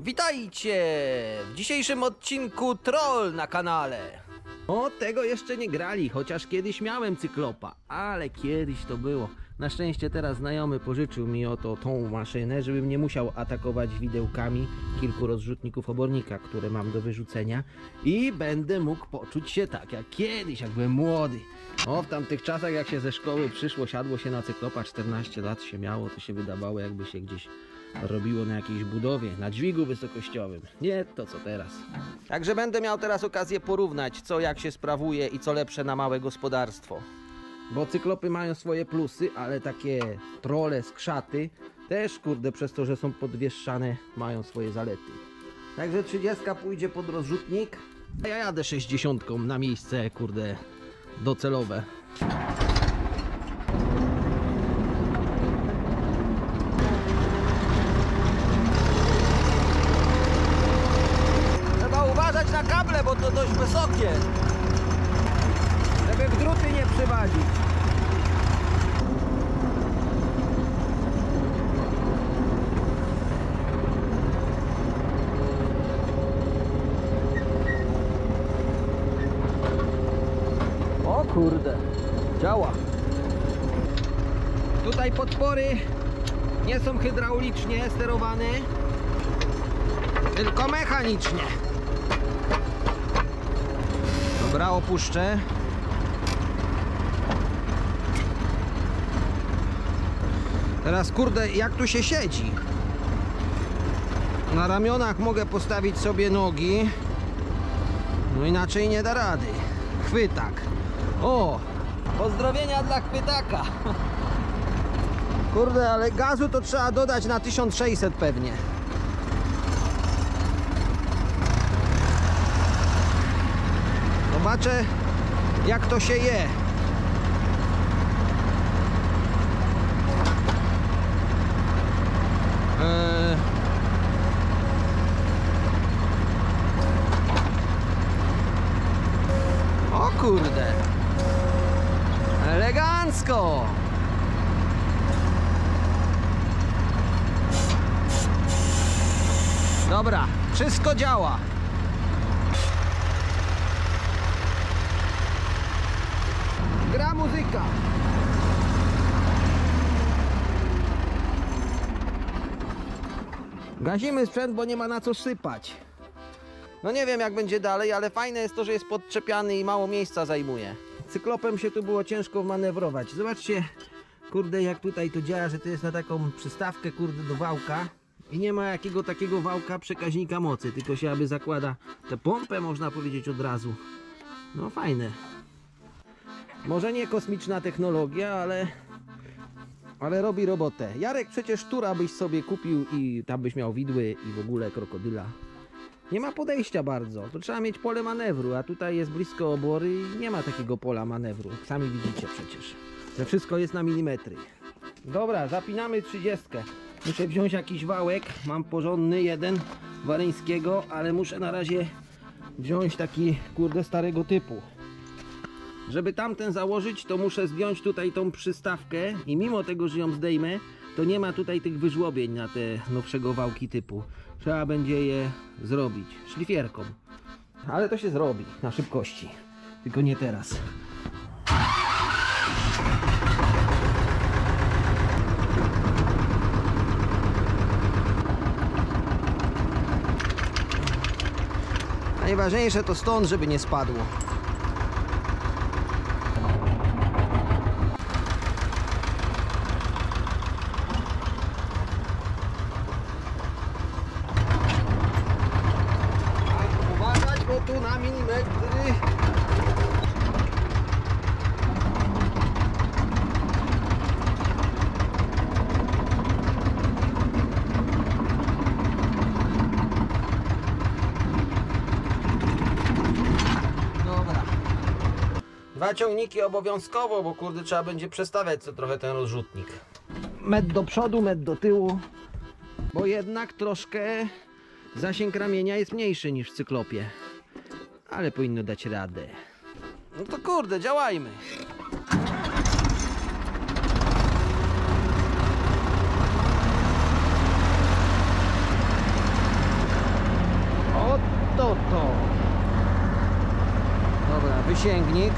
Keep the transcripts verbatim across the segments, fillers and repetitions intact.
Witajcie w dzisiejszym odcinku Troll na kanale. O, tego jeszcze nie grali, chociaż kiedyś miałem cyklopa, ale kiedyś to było. Na szczęście teraz znajomy pożyczył mi oto tą maszynę, żebym nie musiał atakować widełkami kilku rozrzutników obornika, które mam do wyrzucenia, i będę mógł poczuć się tak jak kiedyś, jak byłem młody. O, w tamtych czasach, jak się ze szkoły przyszło, siadło się na cyklopa, czternaście lat się miało, to się wydawało, jakby się gdzieś robiło na jakiejś budowie, na dźwigu wysokościowym. Nie to co teraz. Także będę miał teraz okazję porównać, co jak się sprawuje i co lepsze na małe gospodarstwo. Bo cyklopy mają swoje plusy, ale takie trole, skrzaty też, kurde, przez to, że są podwieszane, mają swoje zalety. Także trzydziestka pójdzie pod rozrzutnik, a ja jadę sześćdziesiątką na miejsce, kurde, docelowe. Trzeba uważać na kable, bo to dość wysokie. Żeby w druty nie przywalić. O kurde, działa. Tutaj podpory nie są hydraulicznie sterowane, tylko mechanicznie. Dobra, opuszczę. Teraz, kurde, jak tu się siedzi? Na ramionach mogę postawić sobie nogi, no inaczej nie da rady. Chwytak. O! Pozdrowienia dla chwytaka. Kurde, ale gazu to trzeba dodać na tysiąc sześćset pewnie. Zobaczę, jak to się je. Eee... O kurde. Elegancko. Dobra, wszystko działa. Gra muzyka. Gazimy sprzęt, bo nie ma na co sypać. No nie wiem jak będzie dalej, ale fajne jest to, że jest podczepiany i mało miejsca zajmuje. Cyklopem się tu było ciężko manewrować. Zobaczcie, kurde, jak tutaj to działa, że to jest na taką przystawkę, kurde, do wałka. I nie ma jakiego takiego wałka przekaźnika mocy, tylko się aby zakłada tę pompę, można powiedzieć, od razu. No fajne. Może nie kosmiczna technologia, ale ale robi robotę. Jarek, przecież tura byś sobie kupił i tam byś miał widły i w ogóle krokodyla. Nie ma podejścia bardzo, to trzeba mieć pole manewru, a tutaj jest blisko obory i nie ma takiego pola manewru. Sami widzicie przecież, że wszystko jest na milimetry. Dobra, zapinamy trzydziestkę. Muszę wziąć jakiś wałek, mam porządny jeden waryńskiego, ale muszę na razie wziąć taki, kurde, starego typu. Żeby tamten założyć, to muszę zdjąć tutaj tą przystawkę i mimo tego, że ją zdejmę, to nie ma tutaj tych wyżłobień na te nowszego wałki typu. Trzeba będzie je zrobić szlifierką. Ale to się zrobi na szybkości, tylko nie teraz. Najważniejsze to stąd, żeby nie spadło. Uważać, bo tu na milimetry. Dwa ciągniki obowiązkowo, bo kurde trzeba będzie przestawiać co trochę ten rozrzutnik. Metr do przodu, metr do tyłu, bo jednak troszkę zasięg ramienia jest mniejszy niż w cyklopie. Ale powinno dać radę. No to kurde, działajmy. zasięgnik.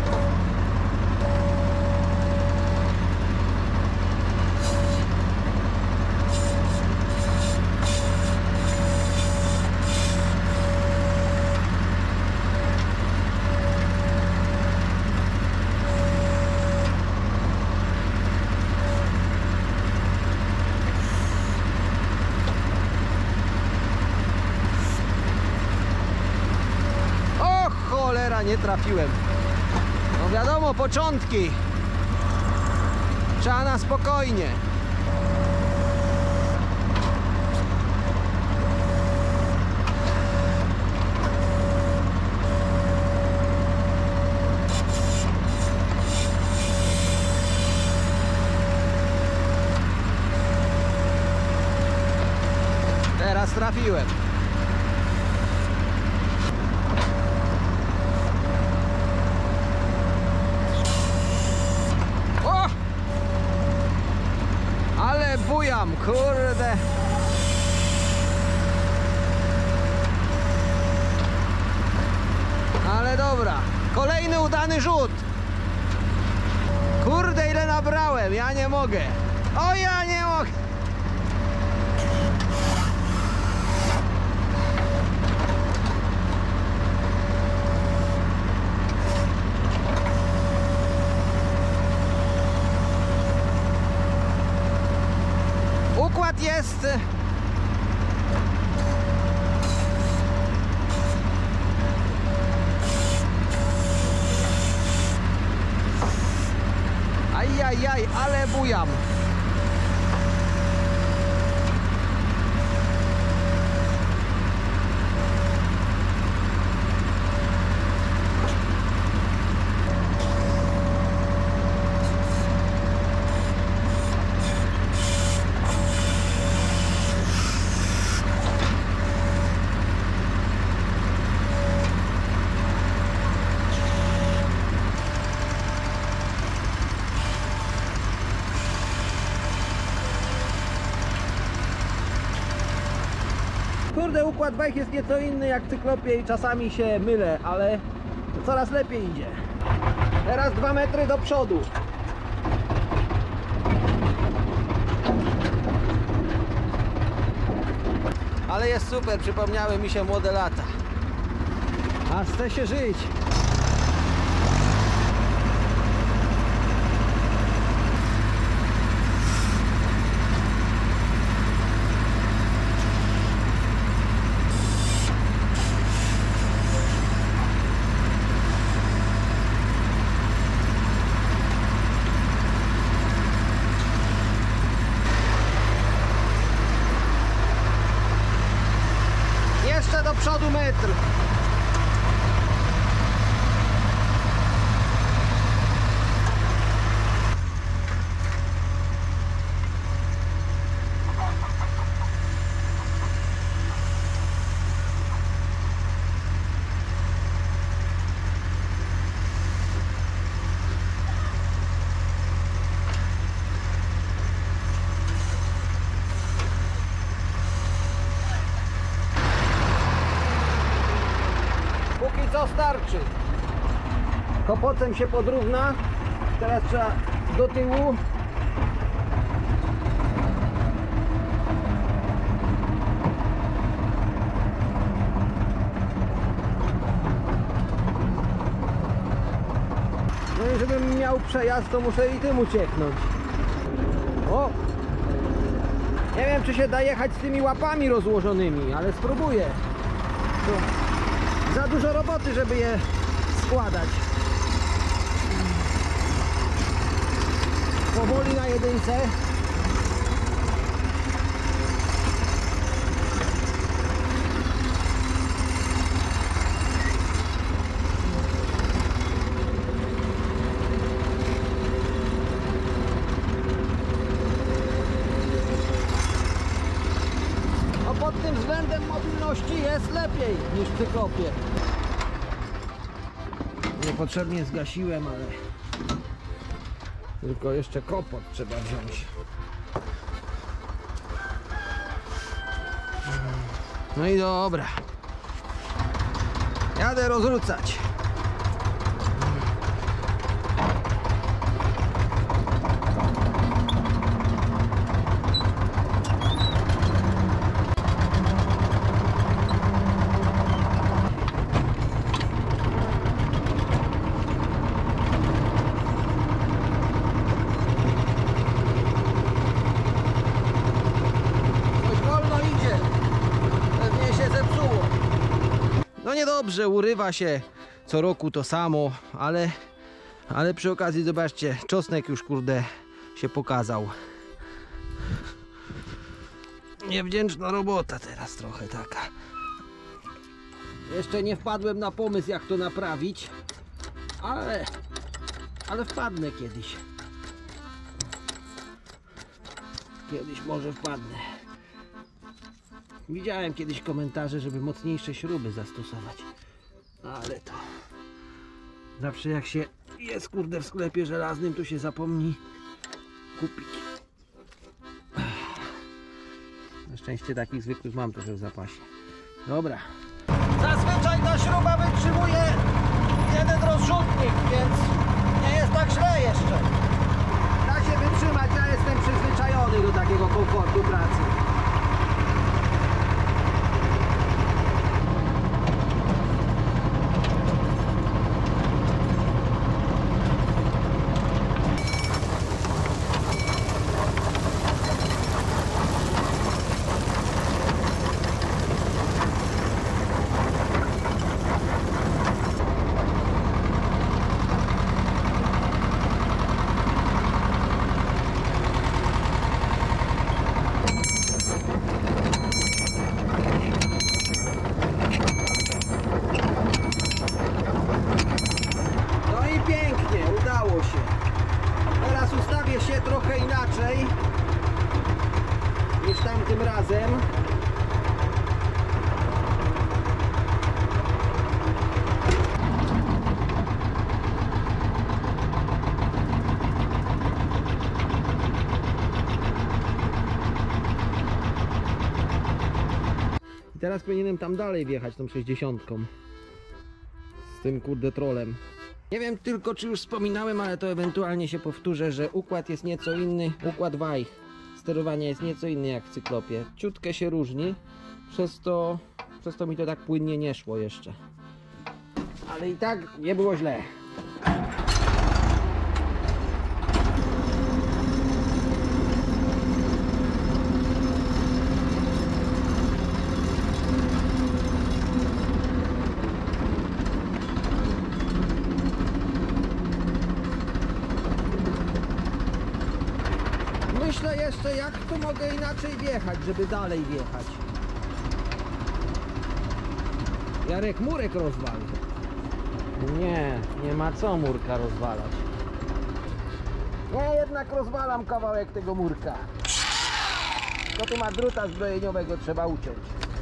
Nie trafiłem. No wiadomo, początki. Trzeba na spokojnie. Teraz trafiłem. Bujam, kurde. Ale dobra. Kolejny udany rzut. Kurde, ile nabrałem. Ja nie mogę. O, ja nie mogę. Układ jest ajajaj, ale bujam. Kurde, układ bajk jest nieco inny jak w cyklopie i czasami się mylę, ale coraz lepiej idzie. Teraz dwa metry do przodu. Ale jest super, przypomniały mi się młode lata. A chce się żyć. Jeszcze do przodu metr. Póki co starczy. Kopocem się podrówna. Teraz trzeba do tyłu. No i żebym miał przejazd, to muszę i tym ucieknąć. O! Nie wiem, czy się da jechać z tymi łapami rozłożonymi, ale spróbuję. To za dużo roboty, żeby je składać. Powoli na jedynce. No pod tym względem mobilności jest lepiej niż w cyklopie. Niepotrzebnie zgasiłem, ale tylko jeszcze kopot trzeba wziąć. No i dobra. Jadę rozrzucać. niedobrze, urywa się co roku to samo, ale, ale przy okazji zobaczcie, czosnek już kurde się pokazał. Niewdzięczna robota teraz trochę taka. Jeszcze nie wpadłem na pomysł, jak to naprawić, ale, ale wpadnę kiedyś. Kiedyś może wpadnę. Widziałem kiedyś komentarze, żeby mocniejsze śruby zastosować, ale to zawsze jak się jest kurde w sklepie żelaznym, to się zapomni kupić. Na szczęście takich zwykłych mam trochę w zapasie. Dobra. Zazwyczaj ta śruba wytrzymuje jeden rozrzutnik, więc nie jest tak źle jeszcze. Da się wytrzymać, ja jestem przyzwyczajony do takiego komfortu pracy. Trochę inaczej niż tamtym razem. I teraz powinienem tam dalej wjechać tą sześćdziesiątką z tym kurde trolem. Nie wiem tylko, czy już wspominałem, ale to ewentualnie się powtórzę, że układ jest nieco inny, układ wajch sterowania jest nieco inny jak w cyklopie. Ciutkę się różni, przez to, przez to mi to tak płynnie nie szło jeszcze. Ale i tak nie było źle. Myślę jeszcze, jak tu mogę inaczej wjechać, żeby dalej wjechać. Jarek murek rozwalił. Nie, nie ma co murka rozwalać. Ja jednak rozwalam kawałek tego murka. Tylko tu ma druta zbrojeniowego, trzeba uciąć.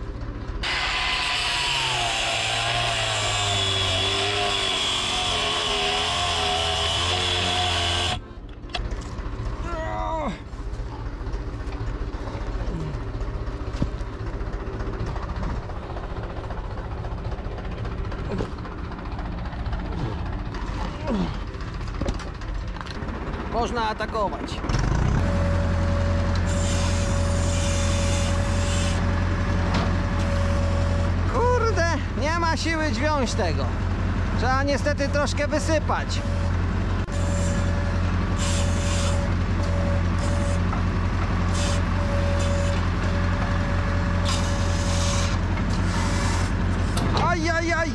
Można atakować. Kurde, nie ma siły dźwiąć tego. Trzeba niestety troszkę wysypać. Aj, aj, aj.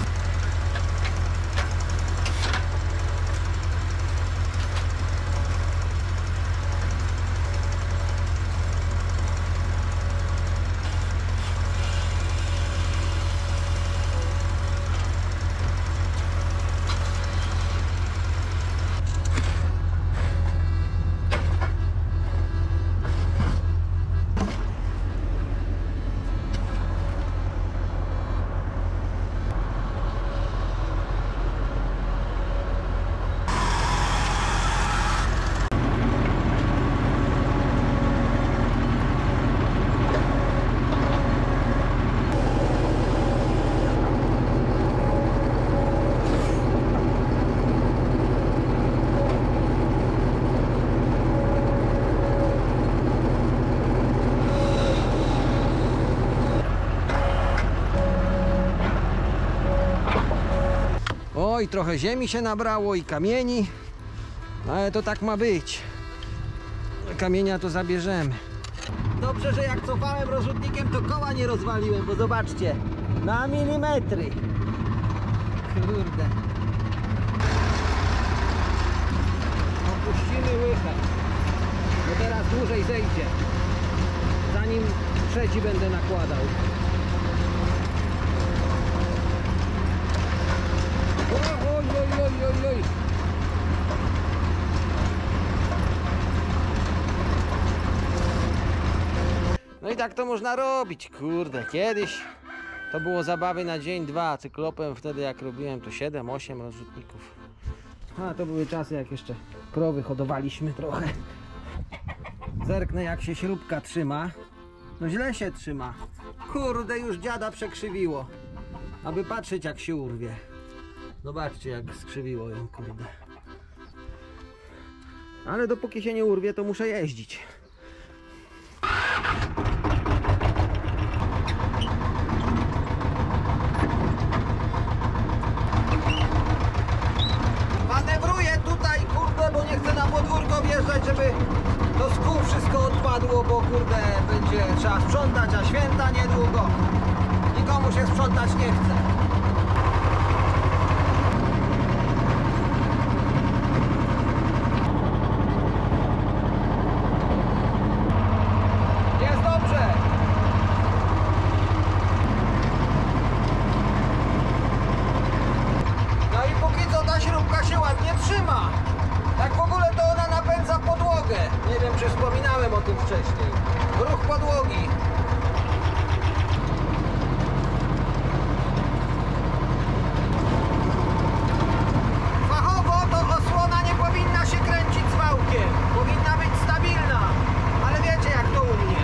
Oj, trochę ziemi się nabrało i kamieni, ale to tak ma być. Kamienia to zabierzemy. Dobrze, że jak cofałem rozrzutnikiem, to koła nie rozwaliłem, bo zobaczcie, Na milimetry. Kurde. Opuścimy łychę. Bo teraz dłużej zejdzie. Zanim trzeci będę nakładał. Oj, oj, oj, oj, oj. No i tak to można robić, kurde. Kiedyś to było zabawy na dzień, dwa. Cyklopem wtedy jak robiłem to siedem, osiem rozrzutników. A to były czasy jak jeszcze krowy hodowaliśmy trochę. Zerknę jak się śrubka trzyma. No źle się trzyma. Kurde, już dziada przekrzywiło. Aby patrzeć jak się urwie. Zobaczcie jak skrzywiło ją, kurde. Ale dopóki się nie urwie, to muszę jeździć. Manewruję tutaj, kurde, bo nie chcę na podwórko wjeżdżać, żeby to z kół wszystko odpadło, bo kurde, będzie trzeba sprzątać, a święta niedługo. Nikomu się sprzątać nie chce. Jest dobrze. No i póki co ta śrubka się ładnie trzyma. Tak w ogóle to ona napędza podłogę. Nie wiem, czy wspominałem o tym wcześniej. Ruch podłogi. Fachowo to osłona nie powinna się kręcić z wałkiem. Powinna być stabilna. Ale wiecie jak to u mnie.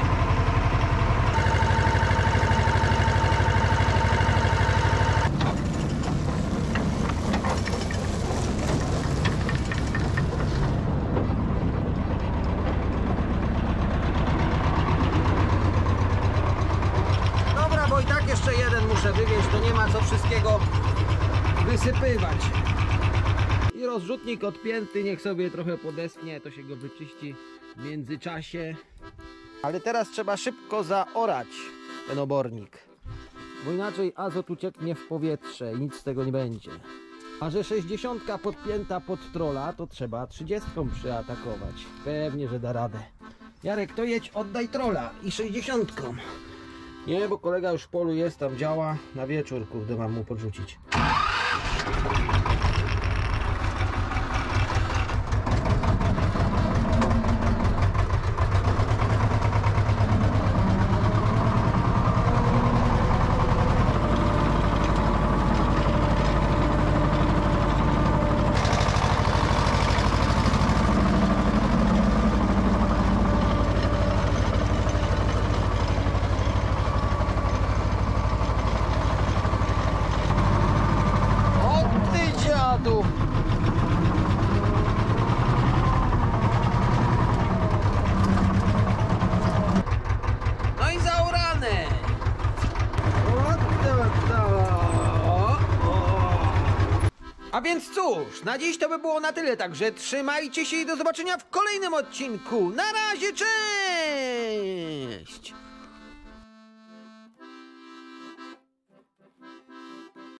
Dobra, bo i tak jeszcze jeden muszę wywieźć, to nie ma co wszystkiego wysypywać. I rozrzutnik odpięty, niech sobie trochę podeschnie, to się go wyczyści w międzyczasie. Ale teraz trzeba szybko zaorać ten obornik, bo inaczej azot ucieknie w powietrze i nic z tego nie będzie. A że sześćdziesiątka podpięta pod trola, to trzeba trzydziestką przyatakować. Pewnie, że da radę. Jarek, to jedź, oddaj trola i sześćdziesiątką. Nie, bo kolega już w polu jest, tam działa. Na wieczór, kurde, mam mu podrzucić. No i zaorane. A więc cóż, na dziś to by było na tyle, także trzymajcie się i do zobaczenia w kolejnym odcinku. Na razie, cześć!